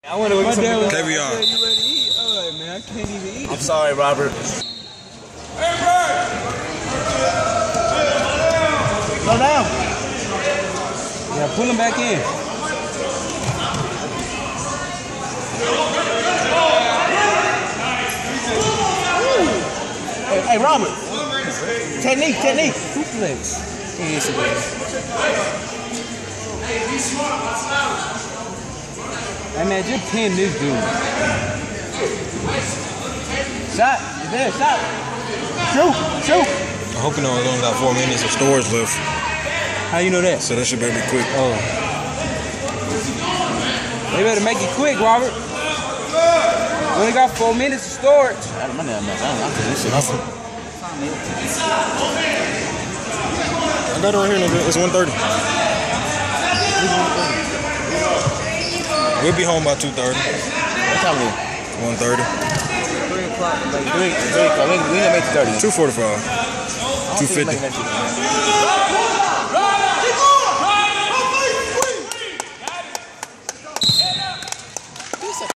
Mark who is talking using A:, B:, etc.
A: I want to go get some
B: Caviar.
A: You ready to eat? I'm like, man, I can't even eat.
C: I'm sorry, Robert.
A: Hey, Bert!
C: Slow down.
A: Yeah, pull him back in.
C: Hey, Robert. Technique.
A: Suplex.
C: Yes, it
A: Hey, man, just pin this dude. Shot. You there? Shot. Shoot.
B: I'm hoping I only got 4 minutes of storage left,
A: How you know that?
B: so that should better be quick.
A: Oh. They better make it quick, Robert. We only got 4 minutes of storage.
C: I
B: got it right here, nigga. It's 1:30. We'll be home by 2:30.
C: What time is it?
B: 1:30.
C: 3 o'clock. Like 3 o'clock. We ain't gonna make it 30.
B: 2:45. 2:50.